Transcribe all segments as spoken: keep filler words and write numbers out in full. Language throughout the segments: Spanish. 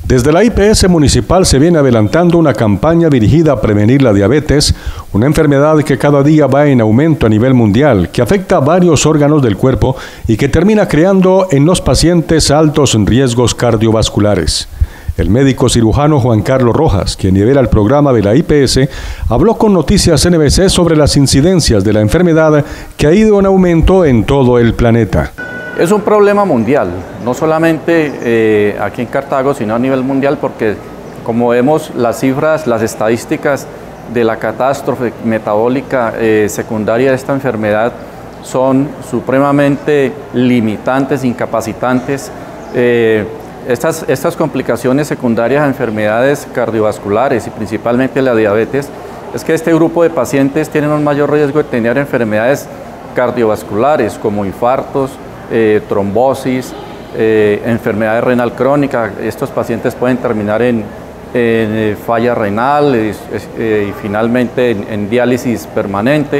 Desde la I P S municipal se viene adelantando una campaña dirigida a prevenir la diabetes, una enfermedad que cada día va en aumento a nivel mundial, que afecta a varios órganos del cuerpo y que termina creando en los pacientes altos riesgos cardiovasculares. El médico cirujano Juan Carlos Rojas, quien lidera el programa de la I P S, habló con Noticias N B C sobre las incidencias de la enfermedad que ha ido en aumento en todo el planeta. Es un problema mundial, no solamente eh, aquí en Cartago, sino a nivel mundial, porque como vemos las cifras, las estadísticas de la catástrofe metabólica eh, secundaria de esta enfermedad son supremamente limitantes, incapacitantes. Eh, estas, estas complicaciones secundarias a enfermedades cardiovasculares y principalmente la diabetes, es que este grupo de pacientes tienen un mayor riesgo de tener enfermedades cardiovasculares como infartos, Eh, trombosis, eh, enfermedad renal crónica. Estos pacientes pueden terminar en, en eh, falla renal eh, eh, y finalmente en, en diálisis permanente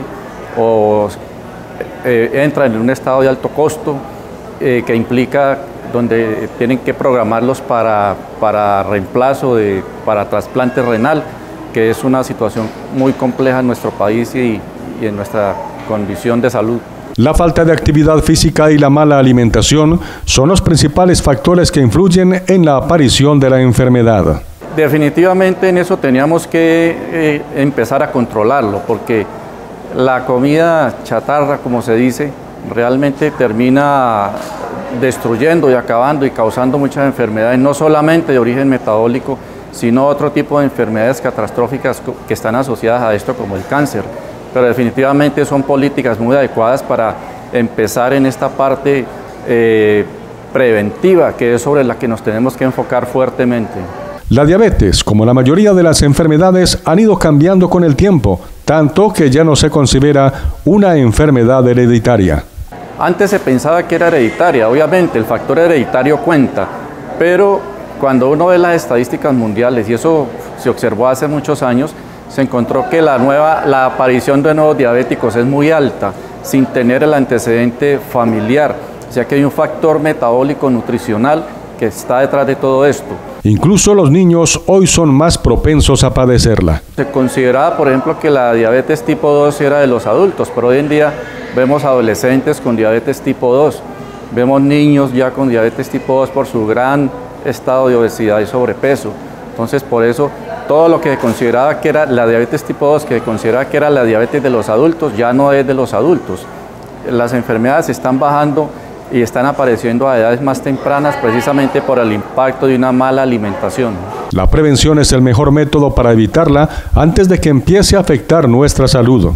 o eh, entran en un estado de alto costo eh, que implica donde tienen que programarlos para, para reemplazo, de, para trasplante renal, que es una situación muy compleja en nuestro país y, y en nuestra condición de salud. La falta de actividad física y la mala alimentación son los principales factores que influyen en la aparición de la enfermedad. Definitivamente en eso teníamos que eh, empezar a controlarlo, porque la comida chatarra, como se dice, realmente termina destruyendo y acabando y causando muchas enfermedades, no solamente de origen metabólico, sino otro tipo de enfermedades catastróficas que están asociadas a esto, como el cáncer. Pero definitivamente son políticas muy adecuadas para empezar en esta parte eh, preventiva, que es sobre la que nos tenemos que enfocar fuertemente. La diabetes, como la mayoría de las enfermedades, han ido cambiando con el tiempo, tanto que ya no se considera una enfermedad hereditaria. Antes se pensaba que era hereditaria, obviamente el factor hereditario cuenta, pero cuando uno ve las estadísticas mundiales, y eso se observó hace muchos años, se encontró que la, nueva, la aparición de nuevos diabéticos es muy alta, sin tener el antecedente familiar, o sea que hay un factor metabólico nutricional que está detrás de todo esto. Incluso los niños hoy son más propensos a padecerla. Se consideraba, por ejemplo, que la diabetes tipo dos era de los adultos, pero hoy en día vemos adolescentes con diabetes tipo dos, vemos niños ya con diabetes tipo dos por su gran estado de obesidad y sobrepeso. Entonces, por eso, todo lo que se consideraba que era la diabetes tipo dos, que se consideraba que era la diabetes de los adultos, ya no es de los adultos. Las enfermedades están bajando y están apareciendo a edades más tempranas precisamente por el impacto de una mala alimentación. La prevención es el mejor método para evitarla antes de que empiece a afectar nuestra salud.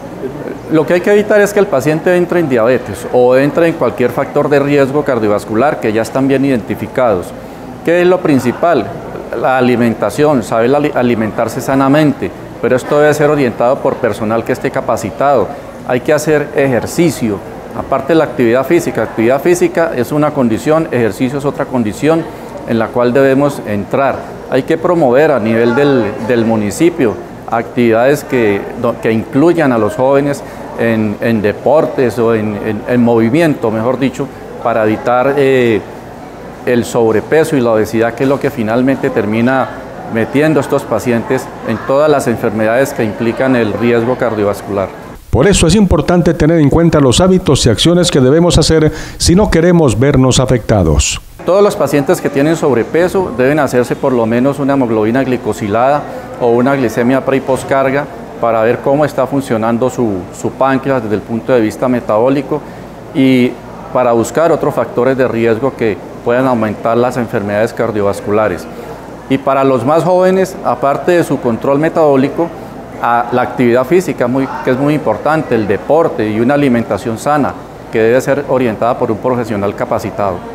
Lo que hay que evitar es que el paciente entre en diabetes o entre en cualquier factor de riesgo cardiovascular que ya están bien identificados. ¿Qué es lo principal? La alimentación, saber alimentarse sanamente, pero esto debe ser orientado por personal que esté capacitado. Hay que hacer ejercicio, aparte de la actividad física. Actividad física es una condición, ejercicio es otra condición en la cual debemos entrar. Hay que promover a nivel del, del municipio actividades que, que incluyan a los jóvenes en, en deportes o en, en, en movimiento, mejor dicho, para evitar eh, el sobrepeso y la obesidad, que es lo que finalmente termina metiendo a estos pacientes en todas las enfermedades que implican el riesgo cardiovascular. Por eso es importante tener en cuenta los hábitos y acciones que debemos hacer si no queremos vernos afectados. Todos los pacientes que tienen sobrepeso deben hacerse por lo menos una hemoglobina glicosilada o una glicemia pre y poscarga para ver cómo está funcionando su, su páncreas desde el punto de vista metabólico y para buscar otros factores de riesgo que puedan aumentar las enfermedades cardiovasculares. Y para los más jóvenes, aparte de su control metabólico, a la actividad física, muy, que es muy importante, el deporte y una alimentación sana, que debe ser orientada por un profesional capacitado.